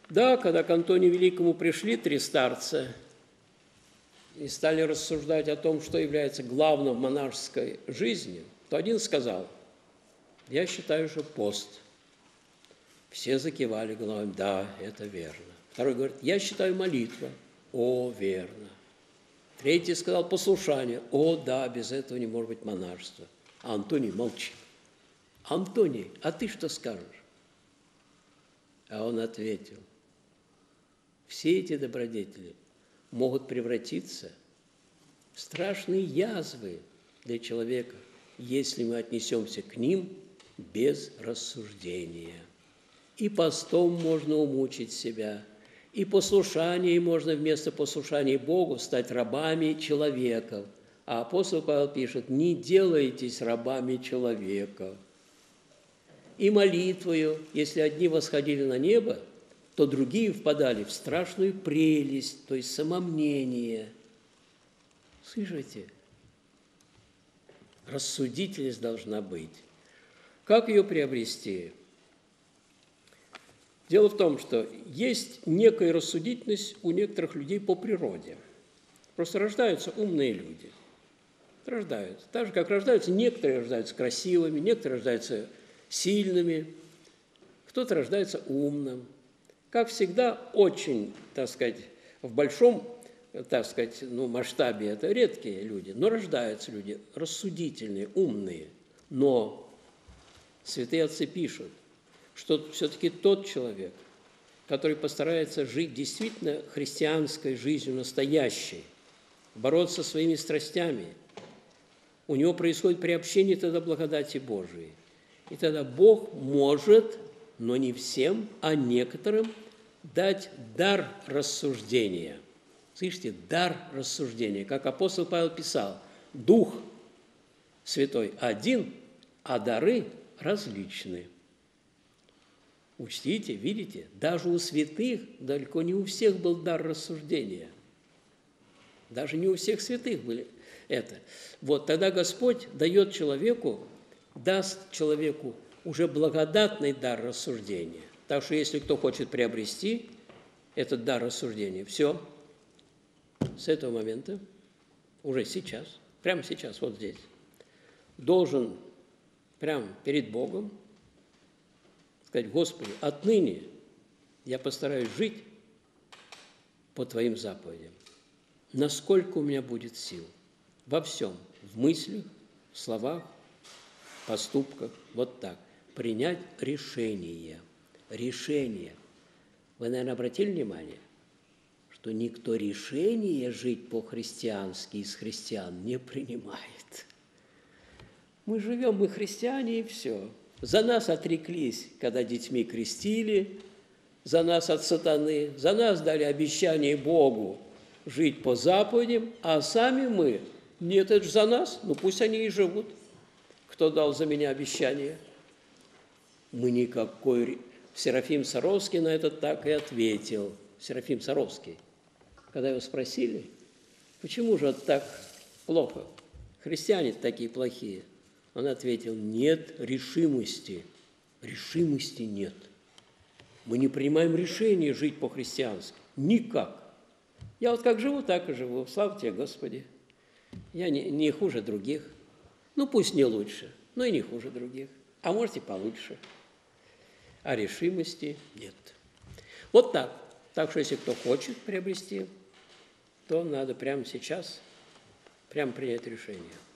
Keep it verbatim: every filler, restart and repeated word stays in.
Да, когда к Антонию Великому пришли три старца и стали рассуждать о том, что является главным в монашеской жизни, то один сказал: я считаю, что пост. Все закивали головами: да, это верно. Второй говорит: я считаю, молитва. О, верно. Третий сказал: послушание. О, да, без этого не может быть монашества. А Антоний молчит. Антоний, а ты что скажешь? А он ответил: все эти добродетели могут превратиться в страшные язвы для человека, если мы отнесемся к ним без рассуждения. И постом можно умучить себя, и послушанием можно вместо послушания Богу стать рабами человека. А апостол Павел пишет: не делайтесь рабами человека. И молитвою, если одни восходили на небо, то другие впадали в страшную прелесть, то есть самомнение. Слышите? Рассудительность должна быть. Как ее приобрести? Дело в том, что есть некая рассудительность у некоторых людей по природе. Просто рождаются умные люди. Рождаются. Так же, как рождаются, некоторые рождаются красивыми, некоторые рождаются сильными, кто-то рождается умным. Как всегда, очень, так сказать, в большом, так сказать, ну, масштабе это редкие люди, но рождаются люди рассудительные, умные. Но святые отцы пишут, что все-таки тот человек, который постарается жить действительно христианской жизнью настоящей, бороться со своими страстями, у него происходит приобщение тогда благодати Божией. И тогда Бог может, но не всем, а некоторым, дать дар рассуждения. Слышите, дар рассуждения. Как апостол Павел писал: Дух Святой один, а дары различны. Учтите, видите, даже у святых, далеко не у всех был дар рассуждения. Даже не у всех святых были это. Вот тогда Господь дает человеку, даст человеку уже благодатный дар рассуждения. Так что если кто хочет приобрести этот дар рассуждения, все, с этого момента, уже сейчас, прямо сейчас, вот здесь, должен прямо перед Богом сказать: Господи, отныне я постараюсь жить по Твоим заповедям, насколько у меня будет сил, во всем, в мыслях, в словах, в поступках, вот так, принять решение. Решение. Вы, наверное, обратили внимание, что никто решение жить по-христиански из христиан не принимает. Мы живем, мы христиане, и все. За нас отреклись, когда детьми крестили, за нас от сатаны, за нас дали обещание Богу жить по заповедям, а сами мы, нет, это же за нас, ну пусть они и живут. Кто дал за меня обещание? Мы никакой... Серафим Саровский на это так и ответил. Серафим Саровский. Когда его спросили, почему же это так плохо? Христиане такие плохие. Он ответил: нет решимости. Решимости нет. Мы не принимаем решение жить по-христиански. Никак. Я вот как живу, так и живу. Слава тебе, Господи. Я не, не хуже других. Ну, пусть не лучше, но и не хуже других. А может, и получше. А решимости нет. Вот так. Так что, если кто хочет приобрести, то надо прямо сейчас прямо принять решение.